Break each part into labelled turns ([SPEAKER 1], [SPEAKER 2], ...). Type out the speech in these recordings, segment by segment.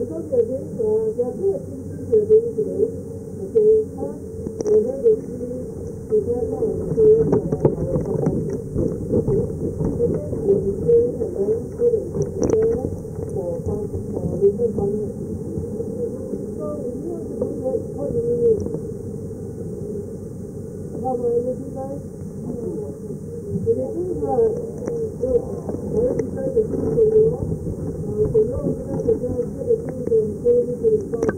[SPEAKER 1] because they are very activities we are doing today. Okay, first, we are going to see prepare some material for our proposal. Okay, second, we will be sharing a link so that you can prepare for later farming activities. So, if you want to do that, what do you need? How do I do that? If you think that, look, I will decide the thing for you. For you, organize the things and follow me to the farm.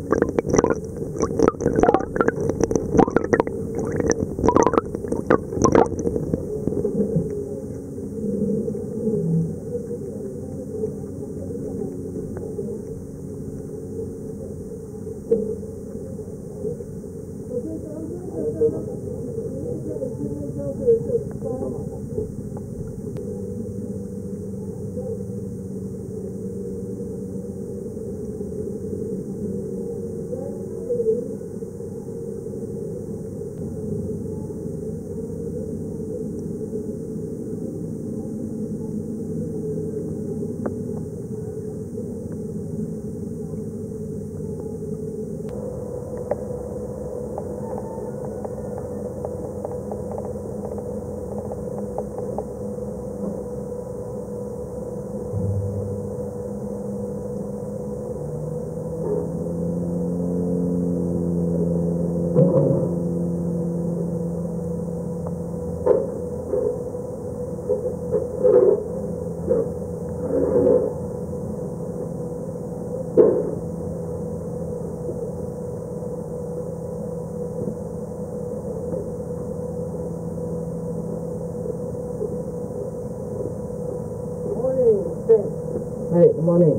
[SPEAKER 2] Hey, good morning.